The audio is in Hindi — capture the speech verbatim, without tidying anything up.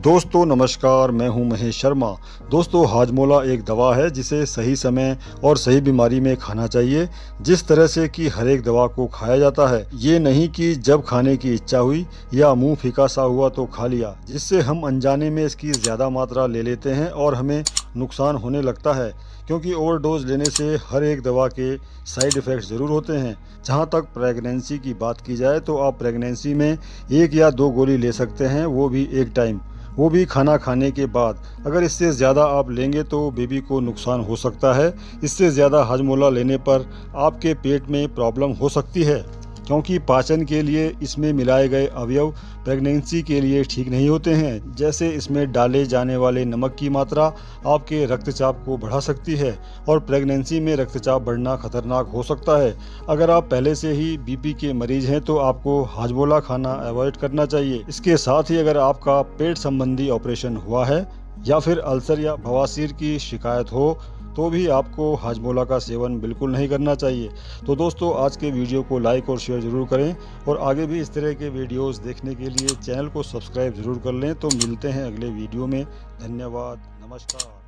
दोस्तों नमस्कार, मैं हूं महेश शर्मा। दोस्तों हाजमोला एक दवा है जिसे सही समय और सही बीमारी में खाना चाहिए, जिस तरह से कि हर एक दवा को खाया जाता है। ये नहीं कि जब खाने की इच्छा हुई या मुंह फीका सा हुआ तो खा लिया, जिससे हम अनजाने में इसकी ज़्यादा मात्रा ले लेते हैं और हमें नुकसान होने लगता है। क्योंकि ओवरडोज लेने से हर एक दवा के साइड इफ़ेक्ट्स ज़रूर होते हैं। जहाँ तक प्रेगनेंसी की बात की जाए तो आप प्रेगनेंसी में एक या दो गोली ले सकते हैं, वो भी एक टाइम, वो भी खाना खाने के बाद। अगर इससे ज़्यादा आप लेंगे तो बेबी को नुकसान हो सकता है। इससे ज़्यादा हाजमोला लेने पर आपके पेट में प्रॉब्लम हो सकती है, क्योंकि पाचन के लिए इसमें मिलाए गए अवयव प्रेगनेंसी के लिए ठीक नहीं होते हैं। जैसे इसमें डाले जाने वाले नमक की मात्रा आपके रक्तचाप को बढ़ा सकती है और प्रेगनेंसी में रक्तचाप बढ़ना खतरनाक हो सकता है। अगर आप पहले से ही बीपी के मरीज हैं तो आपको हाजमोला खाना अवॉइड करना चाहिए। इसके साथ ही अगर आपका पेट संबंधी ऑपरेशन हुआ है या फिर अल्सर या बवासीर की शिकायत हो तो भी आपको हाजमोला का सेवन बिल्कुल नहीं करना चाहिए। तो दोस्तों आज के वीडियो को लाइक और शेयर ज़रूर करें और आगे भी इस तरह के वीडियोस देखने के लिए चैनल को सब्सक्राइब ज़रूर कर लें। तो मिलते हैं अगले वीडियो में। धन्यवाद, नमस्कार।